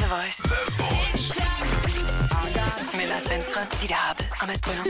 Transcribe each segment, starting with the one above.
The Voice. Med Lars Sandstrøm, Ditte Harpe og Mads Bründer.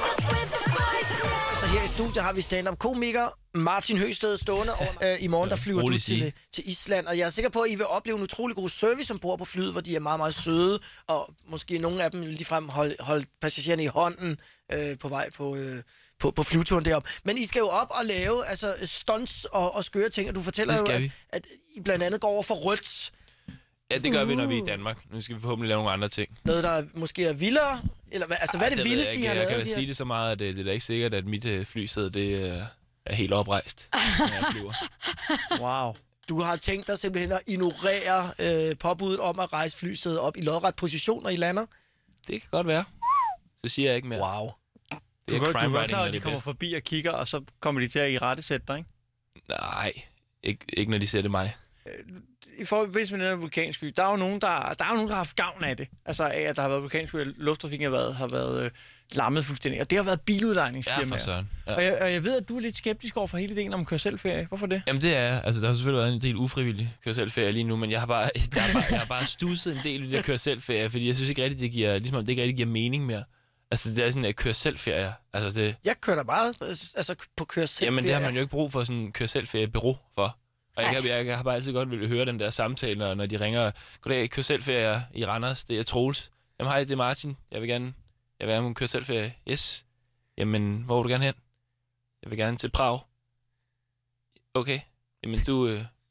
Så her i studiet har vi stand-up-komiker Martin Høgsted stående. I morgen der flyver du til Island, og jeg er sikker på, at I vil opleve en utrolig god service ombord på flyet, hvor de er meget, meget søde, og måske nogle af dem vil ligefrem holde passagererne i hånden på vej på flyveturen derop. Men I skal jo op og lave stunts og skøre ting, og du fortæller jo, at I blandt andet går over for rødt. Ja, det gør vi, når vi er i Danmark. Nu skal vi forhåbentlig lave nogle andre ting. Noget, der måske er vildere? Eller hvad er det vildeste, I har lavet? Jeg kan da sige det så meget, at det er da ikke sikkert, at mit flysæde det er helt oprejst, når jeg flyver. Wow. Du har tænkt dig simpelthen at ignorere påbuddet om at rejse flysædet op i lodret position, når I lander? Det kan godt være. Så siger jeg ikke mere. Wow. Du er godt klar, at de kommer forbi og kigger, og så kommer de til at irettesætte dig, ikke? Nej, ikke når de ser det mig. I forbindelse med den her vulkansky, der er jo nogen, der har haft gavn af det. Altså af, at der har været vulkansky, og lufttrafikken har været lammet fuldstændig. Og det har været biludlejningsfirmaer. Ja, for søren. Ja. Og jeg ved, at du er lidt skeptisk over for hele ideen om køre-selv-ferie. Hvorfor det? Jamen det er, altså der har selvfølgelig været en del ufrivillig køre-selv-ferie lige nu, men jeg har bare studset en del i det der køre-selv-ferie, fordi jeg synes ikke rigtigt, det ikke rigtig giver mening mere. Altså det er sådan en køre-selv-ferie. Altså det. Jeg kører da bare på køre-selv-ferie. Jamen det har man jo ikke brug for sådan en køre-selv-ferie-bureau for. Og jeg har bare altid godt ville høre den der samtale, når de ringer. Goddag, kør selvferie i Randers, det er Troels. Jamen hej, det er Martin. Jeg vil gerne på køre selvferie. Yes. Jamen, hvor vil du gerne hen? Jeg vil gerne til Prag. Okay. Jamen, du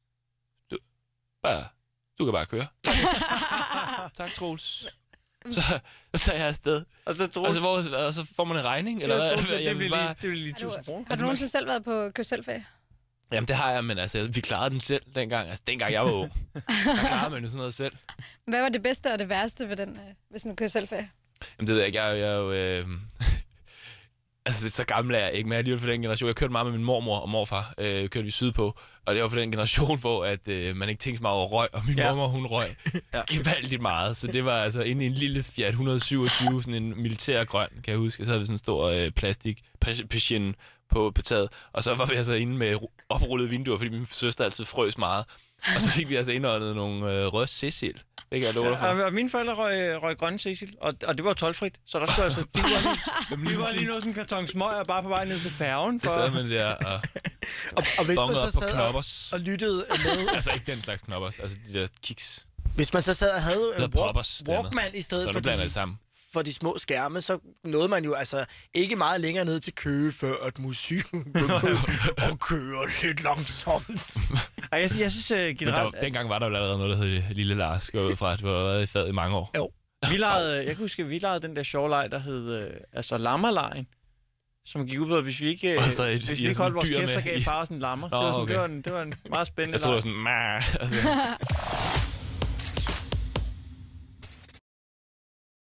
kan bare køre. Tak, Troels. Så er jeg afsted. Og så får man en regning? Eller hvad? Det bliver lige 1000 kroner. Har du nogensinde selv været på kør selvferie? Jamen, det har jeg, men altså, vi klarede den selv dengang. Altså, dengang jeg var ung. Der klarede man jo sådan noget selv. Hvad var det bedste og det værste ved sådan en køre-selv-ferie? Jamen, det ved jeg ikke. Jeg er jo... altså, så gammel er jeg ikke, men jeg er alligevel for den generation. Jeg kørte meget med min mormor og morfar. Kørte vi sydpå. Og det var for den generation, hvor at, man ikke tænkte så meget over røg. Og min mormor, hun røg gevaldigt meget. Så det var altså inde i en lille Fiat 127, sådan en militærgrøn, kan jeg huske. Så havde vi sådan en stor plastik patient på taget. Og så var vi altså inde med oprullede vinduer, fordi min søster altid frøs meget. Og så fik vi altså indåndet nogle røde Cecil. Det kan jeg love dig for. Og mine forældre røg grønne Cecil, og det var tolvfrit. Så der skulle altså... Vi var lige noget sådan en karton smøger bare på vej ned til færgen. Det sad man der og hvis man så sad og lyttede med... altså ikke den slags knoppers, altså de der kiks. Hvis man så sad og havde Walkman i stedet for de små skærme, så nåede man jo altså ikke meget længere ned til Køge, før at musikken begyndte at køre lidt langsomt. Jeg synes generelt... dengang var der jo allerede noget, der hed Lille Lars, går ud fra, at det var været i fadet i mange år. Jo. Jeg kan huske, at vi lavede den der sjove leg, der hed lammerlejen, som gik ud på, at hvis vi ikke holdt vores kæft, så gav bare sådan en lammer. Det var en meget spændende leg. Jeg tror, det var sådan...